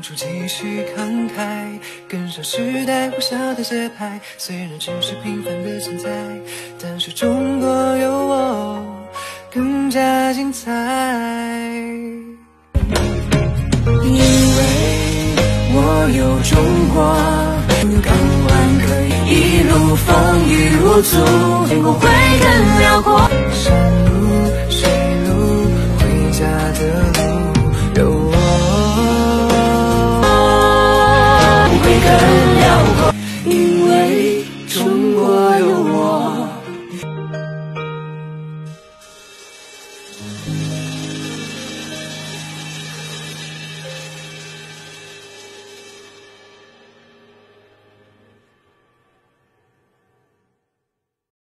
处继续慷慨，跟上时代呼啸的节拍。虽然只是平凡的存在，但是中国有我更加精彩。因为我有中国，港湾可以一路风雨无阻，天空会更辽阔。